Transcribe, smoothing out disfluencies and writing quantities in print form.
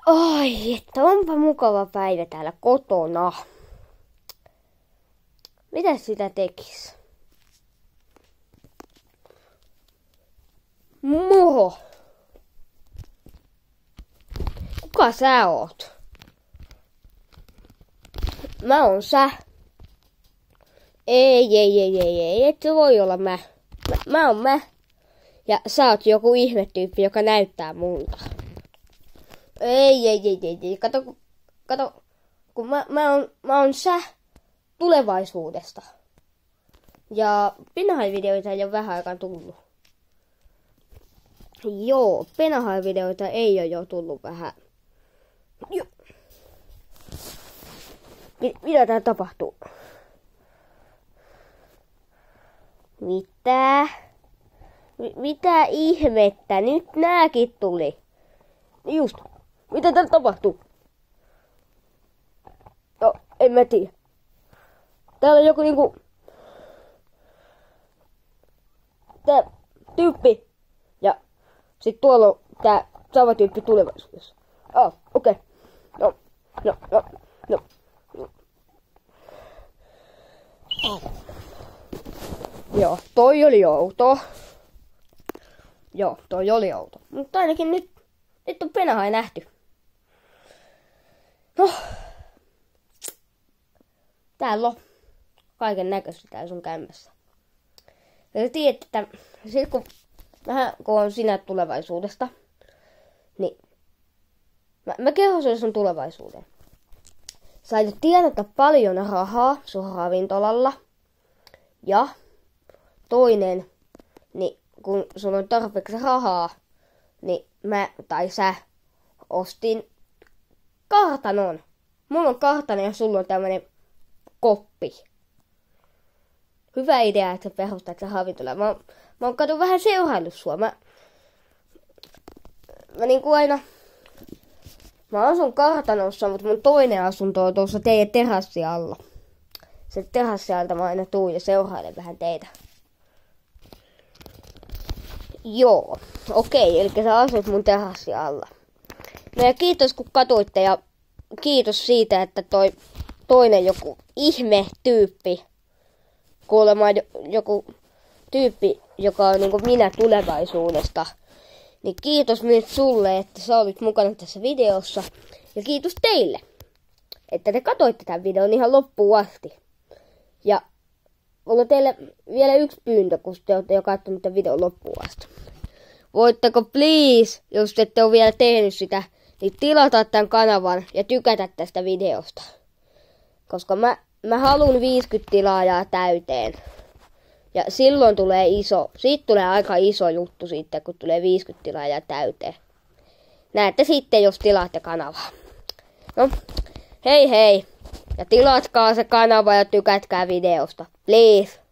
Ai, että onpa mukava päivä täällä kotona. Mitä sitä tekis? Moho! Kuka sä oot? Mä oon sä. Ei, et se voi olla mä. Mä oon mä. Ja sä oot joku ihmetyyppi, joka näyttää multa. Ei. Kato, kun mä oon sä tulevaisuudesta. Ja Penahai-videoita ei ole vähän aikaan tullut. Joo, Penahai-videoita ei ole jo tullut vähän. Joo. Mitä täällä tapahtuu? Mitä? Mitä ihmettä? Nyt nääkin tuli. Just. Mitä täällä tapahtuu? No, en mä tiedä. Täällä on joku niinku... Tää tyyppi. Ja sit tuolla on tää sama tyyppi tulevaisuudessa. Okei. No. Joo, toi oli outo. Mutta ainakin nyt on Penahai nähty. No. Täällä on kaiken näköistä täällä sun kämmässä. Ja sä tiedät, että sit kun on sinä tulevaisuudesta, niin mä kehosin sun tulevaisuuteen. Sä aiot tienata paljon rahaa sun ravintolalla. Ja toinen, niin kun sun on tarpeeksi rahaa, niin mä tai sä ostin kartanon. Mulla on kartano ja sulla on tämmönen koppi. Hyvä idea, että sä perustat sen ravintolan. Mä oon kato vähän seuraillut sua. Mä niinku aina... Mä asun kartanossa, mutta mun toinen asunto on tuossa teidän terassi alla. Se terassi alta mä aina tuun ja seurailen vähän teitä. Joo, okei, eli sä asut mun terassi alla. No ja kiitos kun katuitte ja kiitos siitä, että toi toinen joku ihme tyyppi, kuulemma joku tyyppi, joka on niinku minä tulevaisuudesta, niin kiitos myös sulle, että sä olit mukana tässä videossa. Ja kiitos teille, että te katoitte tämän videon ihan loppuun asti. Ja mulla on teille vielä yksi pyyntö, kun te olette jo katsonut tämän videon loppuun asti. Voitteko please, jos ette ole vielä tehnyt sitä, niin tilata tämän kanavan ja tykätä tästä videosta. Koska mä haluan 50 tilaajaa täyteen. Ja silloin siitä tulee aika iso juttu sitten, kun tulee 50 tilaajaa täyteen. Näette sitten, jos tilaatte kanavaa. No, hei! Ja tilatkaa se kanava ja tykätkää videosta. Please!